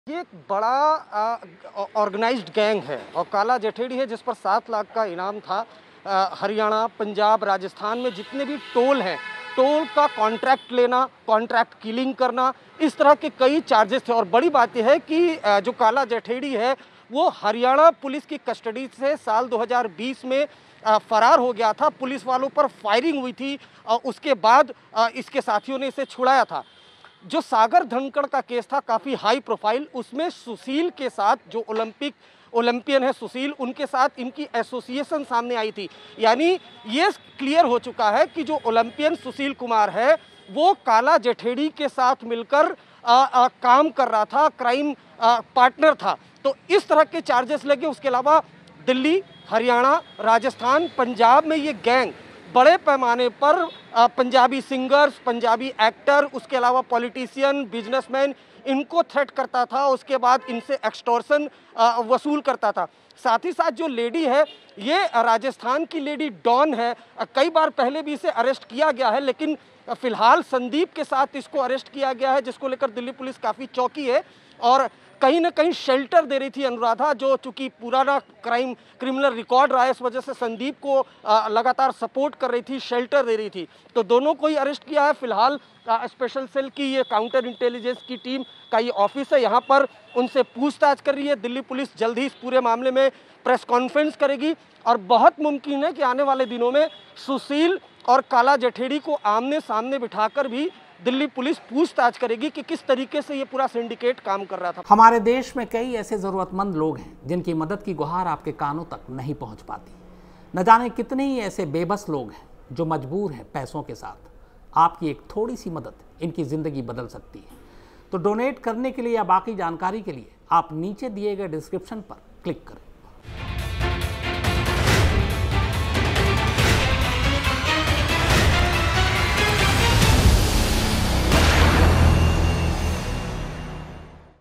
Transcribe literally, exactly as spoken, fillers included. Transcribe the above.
ये एक बड़ा ऑर्गेनाइज्ड गैंग है और काला जठेड़ी है जिस पर सात लाख का इनाम था। आ, हरियाणा, पंजाब, राजस्थान में जितने भी टोल हैं, टोल का कॉन्ट्रैक्ट लेना, कॉन्ट्रैक्ट किलिंग करना, इस तरह के कई चार्जेस थे। और बड़ी बात यह है कि आ, जो काला जठेड़ी है वो हरियाणा पुलिस की कस्टडी से साल दो हज़ार बीस में आ, फरार हो गया था। पुलिस वालों पर फायरिंग हुई थी और उसके बाद आ, इसके साथियों ने इसे छुड़ाया था। जो सागर धनखड़ का केस था काफ़ी हाई प्रोफाइल, उसमें सुशील के साथ, जो ओलंपिक ओलंपियन है सुशील, उनके साथ इनकी एसोसिएशन सामने आई थी। यानी ये क्लियर हो चुका है कि जो ओलंपियन सुशील कुमार है वो काला जठेड़ी के साथ मिलकर आ, आ, काम कर रहा था, क्राइम आ, पार्टनर था। तो इस तरह के चार्जेस लगे। उसके अलावा दिल्ली, हरियाणा, राजस्थान, पंजाब में ये गैंग बड़े पैमाने पर पंजाबी सिंगर्स, पंजाबी एक्टर, उसके अलावा पॉलिटिशियन, बिजनेसमैन, इनको थ्रेट करता था। उसके बाद इनसे एक्सटॉर्शन वसूल करता था। साथ ही साथ जो लेडी है ये राजस्थान की लेडी डॉन है। कई बार पहले भी इसे अरेस्ट किया गया है, लेकिन फिलहाल संदीप के साथ इसको अरेस्ट किया गया है, जिसको लेकर दिल्ली पुलिस काफ़ी चौंकी है और कहीं ना कहीं शेल्टर दे रही थी अनुराधा, जो चूंकि पुराना क्राइम क्रिमिनल रिकॉर्ड रहा है, इस वजह से संदीप को लगातार सपोर्ट कर रही थी, शेल्टर दे रही थी। तो दोनों को ही अरेस्ट किया है। फिलहाल स्पेशल सेल की ये काउंटर इंटेलिजेंस की टीम का ये ऑफिस है, यहाँ पर उनसे पूछताछ कर रही है। दिल्ली पुलिस जल्द ही इस पूरे मामले में प्रेस कॉन्फ्रेंस करेगी और बहुत मुमकिन है कि आने वाले दिनों में सुशील और काला जठेड़ी को आमने सामने बिठाकर भी दिल्ली पुलिस पूछताछ करेगी कि किस तरीके से ये पूरा सिंडिकेट काम कर रहा था। हमारे देश में कई ऐसे ज़रूरतमंद लोग हैं जिनकी मदद की गुहार आपके कानों तक नहीं पहुंच पाती। न जाने कितने ही ऐसे बेबस लोग हैं जो मजबूर हैं पैसों के साथ। आपकी एक थोड़ी सी मदद इनकी ज़िंदगी बदल सकती है। तो डोनेट करने के लिए या बाकी जानकारी के लिए आप नीचे दिए गए डिस्क्रिप्शन पर क्लिक करें।